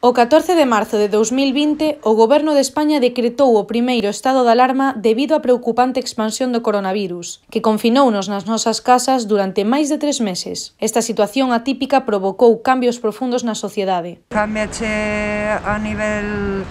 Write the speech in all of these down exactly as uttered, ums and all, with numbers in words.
O catorce de marzo de dous mil vinte, o Goberno de España decretou o primeiro estado de alarma debido á preocupante expansión do coronavirus, que confinounos nas nosas casas durante máis de tres meses. Esta situación atípica provocou cambios profundos na sociedade. Cámbiache a nivel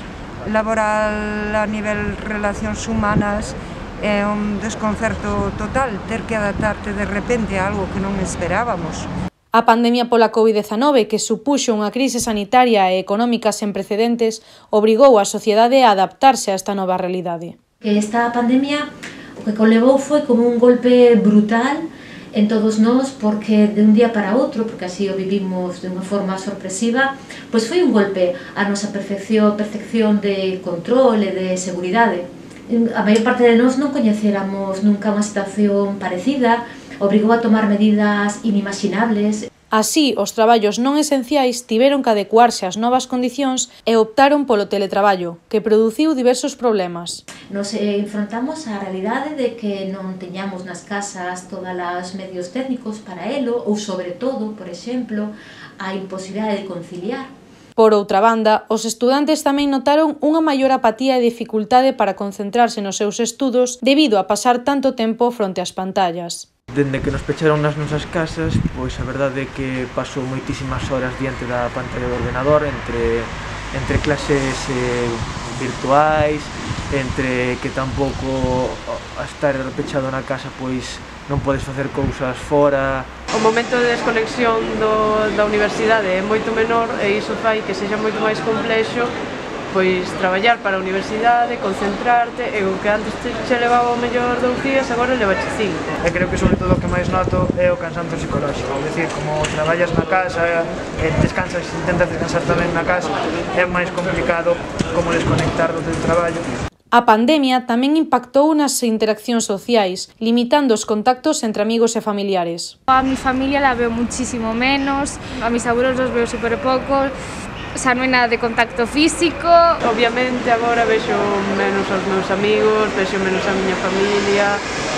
laboral, a nivel relacións humanas, é un desconcerto total ter que adaptarte de repente a algo que non esperábamos. A pandemia pola covid dezanove, que supuxo unha crise sanitaria e económica sen precedentes, obrigou a sociedade a adaptarse a esta nova realidade. Esta pandemia o que conlevou foi como un golpe brutal en todos nós, porque de un día para outro, porque así o vivimos de unha forma sorpresiva, pois foi un golpe a nosa percepción, percepción de control e de seguridade. A maior parte de nós non coñeceramos nunca unha situación parecida, obrigou a tomar medidas inimaginables. Así, os traballos non esenciais tiveron que adecuarse ás novas condicións e optaron polo teletraballo, que produciu diversos problemas. Nos enfrontamos á realidade de que non teñamos nas casas todos os medios técnicos para elo, ou sobre todo, por exemplo, a imposibilidade de conciliar. Por outra banda, os estudantes tamén notaron unha maior apatía e dificultade para concentrarse nos seus estudos debido a pasar tanto tempo fronte ás pantallas. Dende que nos pecharon nas nosas casas, pois a verdade é que pasou moitísimas horas diante da pantalla do ordenador, entre, entre clases eh, virtuais, entre que tampouco a estar pechado na casa pois non podes facer cousas fora. O momento de desconexión do, da universidade é moito menor e iso fai que sexa moito máis complexo pois traballar para a universidade, concentrarte, e o que antes te, che levaba o mellor dous días, agora levache cinco. E creo que sobre todo o que máis noto é o cansanzo psicolóxico, é dicir, como traballas na casa e descansas, intentas descansar tamén na casa, é máis complicado como desconectar do teu traballo. A pandemia tamén impactou nas interaccións sociais, limitando os contactos entre amigos e familiares. A mi familia la veo muchísimo menos, a mis abuelos los veo súper poco. O sea, non hai nada de contacto físico. Obviamente agora vexo menos aos meus amigos, vexo menos a miña familia.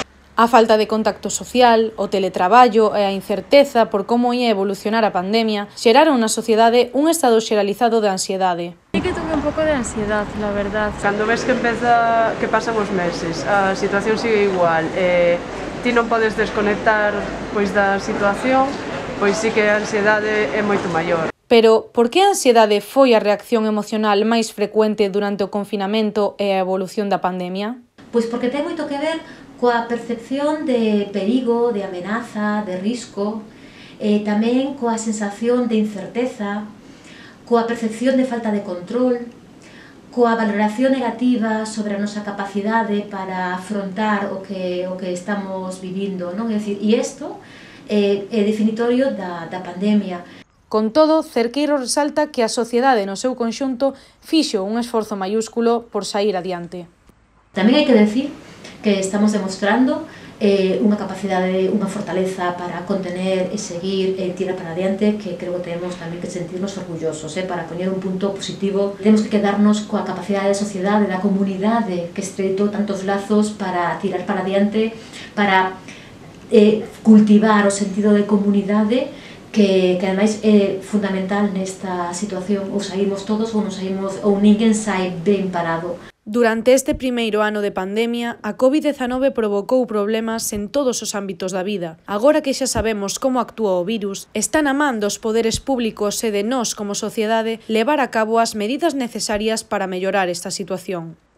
A falta de contacto social, o teletraballo e a incerteza por como ia evolucionar a pandemia xeraron na sociedade un estado xeralizado de ansiedade. Sí que tuve un pouco de ansiedad, la verdad. Cando ves que empeza, que pasan os meses, a situación sigue igual, e ti non podes desconectar pois da situación, pois sí que a ansiedade é moito maior. Pero, por que a ansiedade foi a reacción emocional máis frecuente durante o confinamento e a evolución da pandemia? Pois porque ten moito que ver coa percepción de perigo, de amenaza, de risco, e tamén coa sensación de incerteza, coa percepción de falta de control, coa valoración negativa sobre a nosa capacidade para afrontar o que, o que estamos vivindo, non? É dicir, e isto é, é definitorio da, da pandemia. Con todo, Cerqueiro resalta que a sociedade no seu conxunto fixo un esforzo maiúsculo por sair adiante. Tamén hai que decir que estamos demostrando eh, unha capacidade, unha fortaleza para contener e seguir e tirar para adiante, que creo que temos tamén que sentirnos orgullosos, eh, para poñer un punto positivo. Temos que quedarnos coa capacidade da sociedade, da comunidade que estreitou tantos lazos para tirar para adiante, para eh, cultivar o sentido de comunidade, que, que ademais é fundamental nesta situación. Ou saímos todos ou non saímos, ou ninguén sai ben parado. Durante este primeiro ano de pandemia, a covid dezanove provocou problemas en todos os ámbitos da vida. Agora que xa sabemos como actúa o virus, está na man dos poderes públicos e de nós como sociedade levar a cabo as medidas necesarias para mellorar esta situación.